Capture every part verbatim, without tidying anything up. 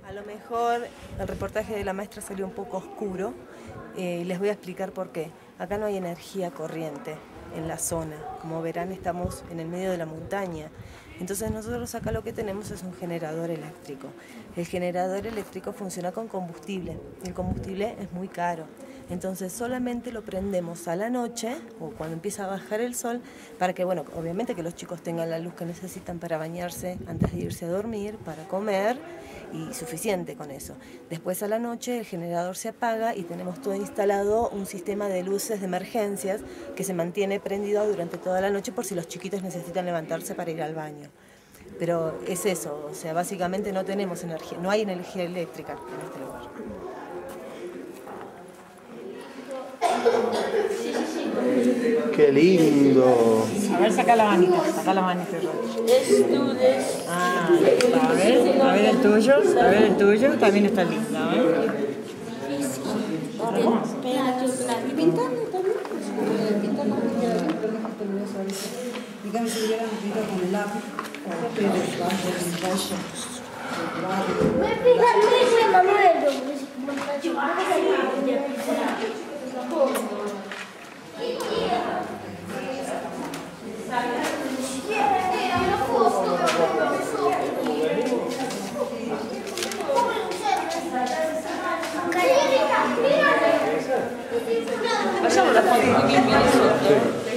A lo mejor el reportaje de la maestra salió un poco oscuro eh, y les voy a explicar por qué. Acá no hay energía corriente en la zona. Como verán, estamos en el medio de la montaña. Entonces nosotros acá lo que tenemos es un generador eléctrico. El generador eléctrico funciona con combustible. El combustible es muy caro. Entonces solamente lo prendemos a la noche o cuando empieza a bajar el sol para que, bueno, obviamente que los chicos tengan la luz que necesitan para bañarse antes de irse a dormir, para comer y suficiente con eso. Después a la noche el generador se apaga y tenemos todo instalado un sistema de luces de emergencias que se mantiene prendido durante toda la noche por si los chiquitos necesitan levantarse para ir al baño. Pero es eso, o sea, básicamente no tenemos energía, no hay energía eléctrica en este lugar. ¡Qué lindo! A ver, saca la manita, saca la manita. Ah, a ver, a ver el tuyo, a ver el tuyo, también está lindo, a ver. Y pintando también, pintando digamos si hubieran pintado con el lápiz, pero me fíjate, Manuel. Facciamo la foto di Gimmi lì sotto.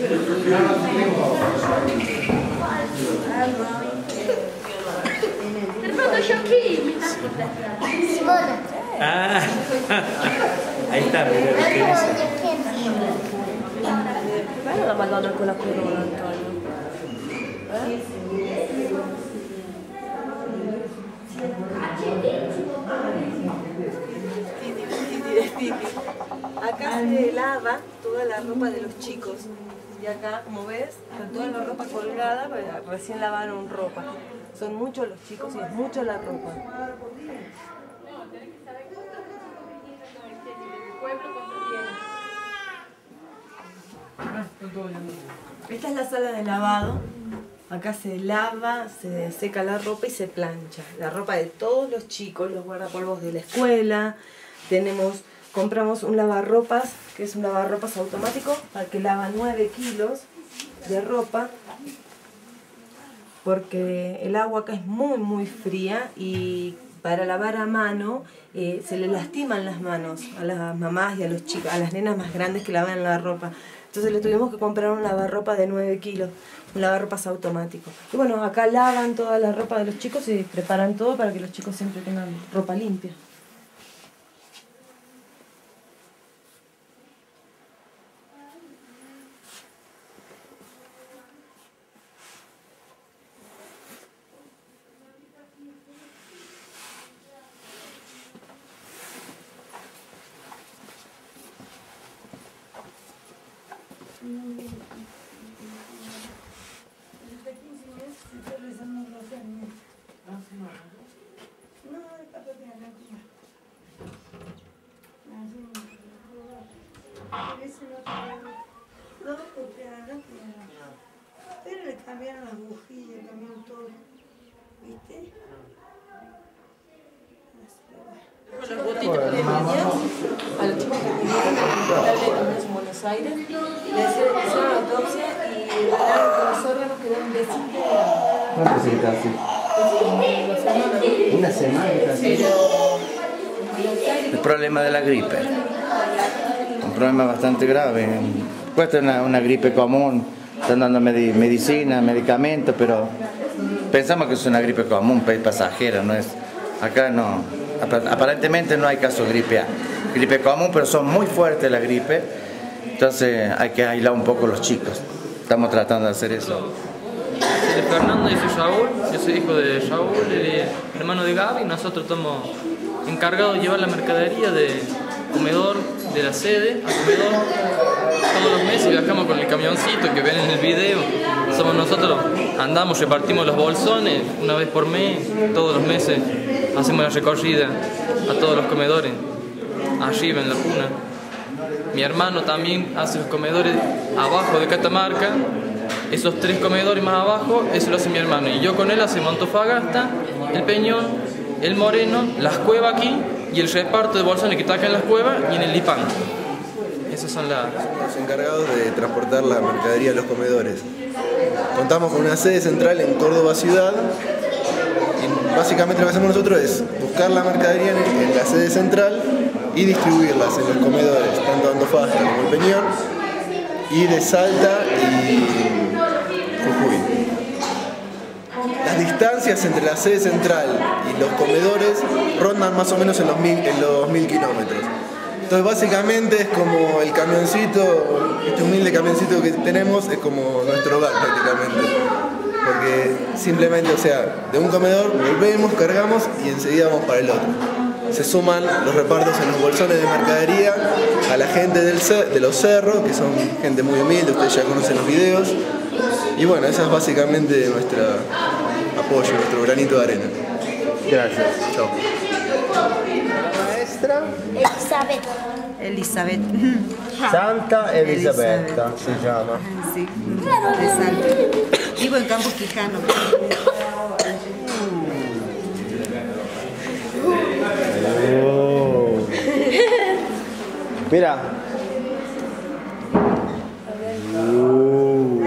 Per quanto sciocchini. Simona. Ah, ahí está, mira lo que dice. Bella la Madonna con la corona, Antonio. Eh? Acá se lava toda la ropa de los chicos y acá, como ves, está toda la ropa colgada, recién lavaron ropa. Son muchos los chicos y es mucha la ropa. Esta es la sala de lavado. Acá se lava, se seca la ropa y se plancha. La ropa de todos los chicos, los guardapolvos de la escuela. Tenemos, compramos un lavarropas, que es un lavarropas automático, para que lava nueve kilos de ropa. Porque el agua acá es muy muy fría y para lavar a mano eh, se le lastiman las manos a las mamás y a los chicos, a las nenas más grandes que lavan la ropa. Entonces le tuvimos que comprar un lavarropa de nueve kilos, un lavarropas automático. Y bueno, acá lavan toda la ropa de los chicos y preparan todo para que los chicos siempre tengan ropa limpia. Pero le cambiaron las bujías, cambiaron todo, ¿viste? Con los botitos de niñas, a los chicos que vinieron al hospital de niños en Buenos Aires, le hicieron la autopsia y hablaron con los órganos que dan desintegrados. ¿Cuánto se queda así? Una semana casi. El problema de la gripe. Un problema bastante grave. Cuesta una, una gripe común, están dando medi medicina, medicamentos, pero pensamos que es una gripe común, pasajera, no es. Acá no, aparentemente no hay caso de gripe A. Gripe común, pero son muy fuertes la gripe, entonces hay que aislar un poco los chicos. Estamos tratando de hacer eso. Soy de Fernando, yo soy Raúl, yo soy hijo de Raúl, el hermano de Gaby. Nosotros estamos encargados de llevar la mercadería de comedor de la sede al comedor. Todos los meses viajamos con el camioncito que ven en el video. Somos nosotros, andamos, repartimos los bolsones una vez por mes, todos los meses hacemos la recorrida a todos los comedores, arriba en la cuna. Mi hermano también hace los comedores abajo de Catamarca. Esos tres comedores más abajo, eso lo hace mi hermano. Y yo con él hacemos Antofagasta, El Peñón el Moreno, las cuevas aquí y el reparto de bolsones que está acá en las cuevas y en el Lipán. Esas son las... Los encargados de transportar la mercadería a los comedores. Contamos con una sede central en Córdoba ciudad y básicamente lo que hacemos nosotros es buscar la mercadería en, en la sede central y distribuirlas en los comedores, tanto de Antofagasta como el Peñón, y de Salta y Jujuy. Las distancias entre la sede central y los comedores rondan más o menos en los mil, en los mil kilómetros. Entonces básicamente es como el camioncito, este humilde camioncito que tenemos es como nuestro hogar prácticamente. Porque simplemente, o sea, de un comedor volvemos, cargamos y enseguida vamos para el otro. Se suman los repartos en los bolsones de mercadería a la gente del cer- de los cerros, que son gente muy humilde, ustedes ya conocen los videos. Y bueno, ese es básicamente nuestro apoyo, nuestro granito de arena. Gracias. Chao. Maestra Elizabeth. Elizabeth. Santa Elisabetta si llama. Sí, de Salta. Vivo en Campos Quijano. Oh. Mira. Uh.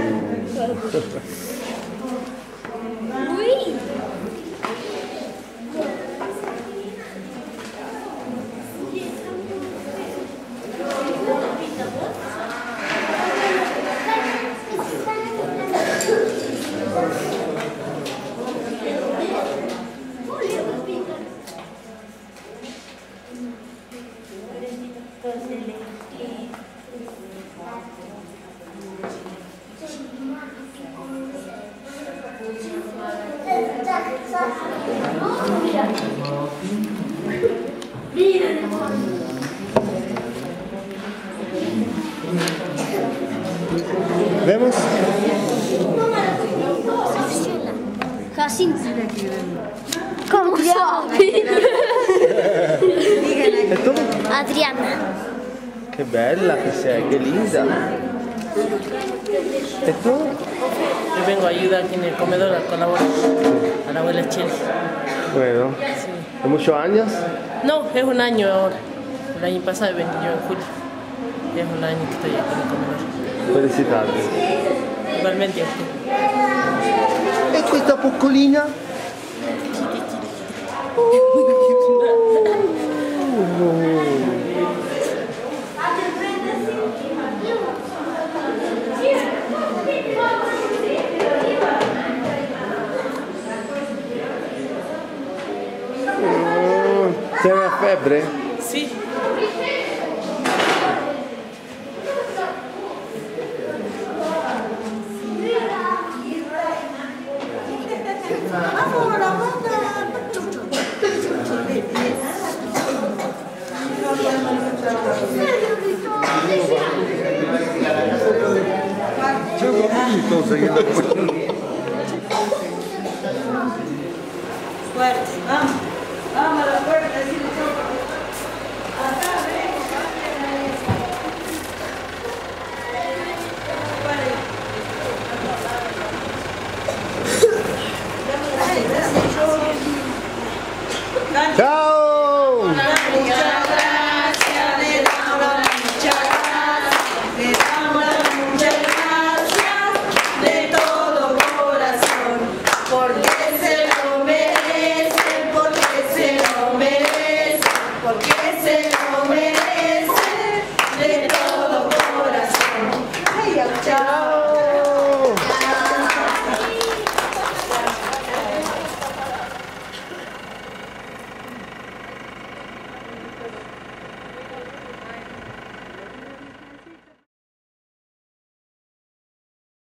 ¿Vemos? Jacinto. ¿Cómo se llama? ¿E tu? Adriana. Che bella che sei, che linda. ¿E tú? Yo vengo a ayudar aquí en el comedor a colaborar a la abuela Chile. Bueno, Sí. ¿de muchos años? No, es un año ahora. El año pasado vení yo en julio. Y es un año que estoy aquí en el comedor. Felicidades. Igualmente a usted. E questa piccolina? ¿Tiene fiebre? Sí. Yo no estoy siguiendo.